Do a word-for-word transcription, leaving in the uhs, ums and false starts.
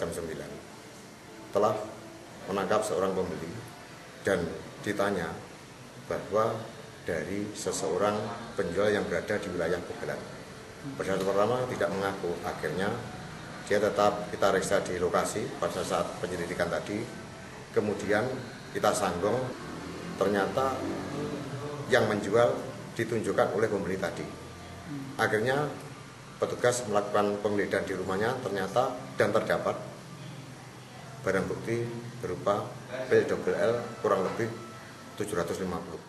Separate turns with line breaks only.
jam sembilan telah menangkap seorang pembeli dan ditanya bahwa dari seseorang penjual yang berada di wilayah Bebelan. Pada saat pertama tidak mengaku, akhirnya dia tetap kita periksa di lokasi pada saat penyelidikan tadi. Kemudian kita sanggong, ternyata yang menjual ditunjukkan oleh pembeli tadi. Akhirnya petugas melakukan penggeledahan di rumahnya, ternyata dan terdapat barang bukti berupa pil double L kurang lebih tujuh ratus lima puluh.